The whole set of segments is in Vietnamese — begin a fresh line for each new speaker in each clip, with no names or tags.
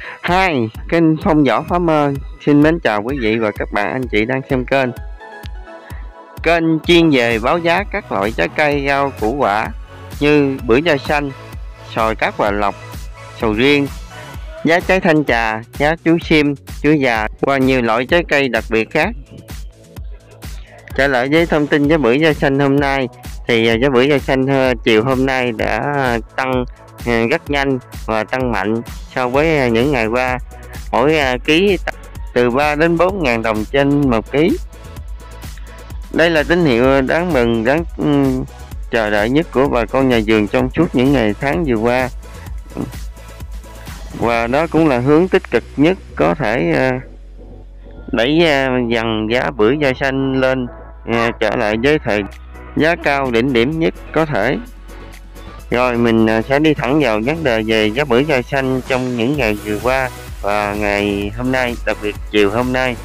Hai, kênh Phong Võ Phá Mơ xin mến chào quý vị và các bạn anh chị đang xem kênh. Kênh chuyên về báo giá các loại trái cây rau củ quả như bưởi da xanh, xoài cát hòa lộc, sầu riêng, giá trái thanh trà, giá chuối xiêm, chuối già và nhiều loại trái cây đặc biệt khác. Trở lại với thông tin giá bưởi da xanh hôm nay thì giá bưởi da xanh chiều hôm nay đã tăng rất nhanh và tăng mạnh so với những ngày qua. Mỗi ký từ 3 đến 4 ngàn đồng trên một ký. Đây là tín hiệu đáng mừng, đáng chờ đợi nhất của bà con nhà vườn trong suốt những ngày tháng vừa qua, và đó cũng là hướng tích cực nhất có thể đẩy dần giá bưởi da xanh lên trở lại với thời giá cao đỉnh điểm nhất có thể. Rồi mình sẽ đi thẳng vào vấn đề về giá bưởi da xanh trong những ngày vừa qua và ngày hôm nay, đặc biệt chiều hôm nay.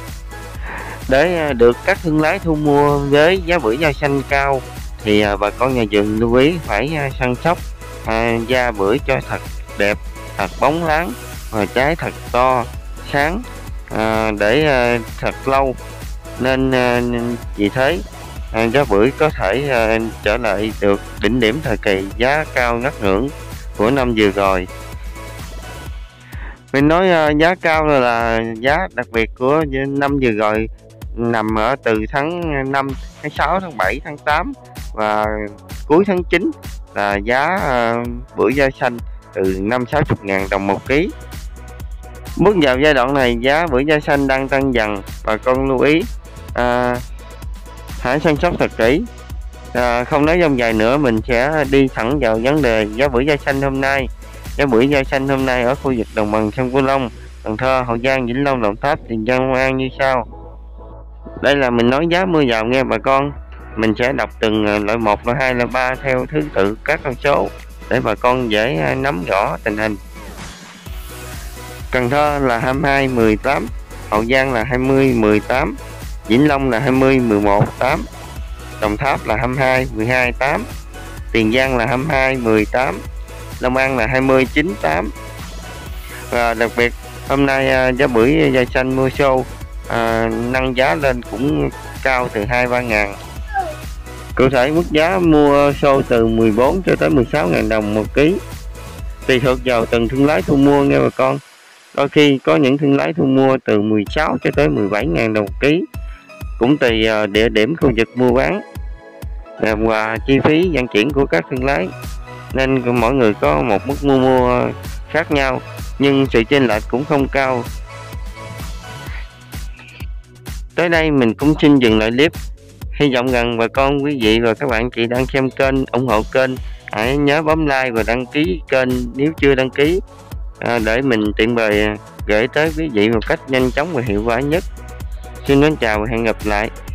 Để được các thương lái thu mua với giá bưởi da xanh cao thì bà con nhà vườn lưu ý phải săn sóc da bưởi cho thật đẹp, thật bóng láng và trái thật to, sáng để thật lâu. Nên vì thế giá bưởi có thể trở lại được đỉnh điểm thời kỳ giá cao ngất ngưỡng của năm vừa rồi. Mình nói giá cao là giá đặc biệt của năm vừa rồi, nằm ở từ tháng 5, tháng 6, tháng 7, tháng 8 và cuối tháng 9 là giá bưởi da xanh từ 50-60 ngàn đồng một ký. Bước vào giai đoạn này giá bưởi da xanh đang tăng dần, bà con lưu ý hãy săn sóc thật kỹ. Không nói dông dài nữa, mình sẽ đi thẳng vào vấn đề giá bưởi da xanh hôm nay. Giá bưởi da xanh hôm nay ở khu vực đồng bằng sông Cửu Long, Cần Thơ, Hậu Giang, Vĩnh Long, Đồng Tháp, Tiền Giang, Long An như sau. Đây là mình nói giá mua vào nghe bà con. Mình sẽ đọc từng loại 1, loại 2, loại 3 theo thứ tự các con số để bà con dễ nắm rõ tình hình. Cần Thơ là 22-18, Hậu Giang là 20-18, Vĩnh Long là 20-11-8, Đồng Tháp là 22-12-8, Tiền Giang là 22-18, Long An là 20-9-8. Và đặc biệt hôm nay giá bưởi da xanh mua xô nâng giá lên cũng cao từ 2-3 ngàn. Cụ thể mức giá mua xô từ 14 cho tới 16 ngàn đồng một ký, tùy thuộc vào từng thương lái thu mua nghe bà con. Đôi khi có những thương lái thu mua từ 16 cho tới 17 ngàn đồng ký, cũng tùy địa điểm khu vực mua bán và chi phí vận chuyển của các thương lái, nên mỗi người có một mức mua khác nhau, nhưng sự chênh lệch cũng không cao. Tới đây mình cũng xin dừng lại clip. Hy vọng rằng bà con, quý vị và các bạn chị đang xem kênh ủng hộ kênh, hãy nhớ bấm like và đăng ký kênh nếu chưa đăng ký, để mình tiện bề gửi tới quý vị một cách nhanh chóng và hiệu quả nhất. Xin mến chào và hẹn gặp lại.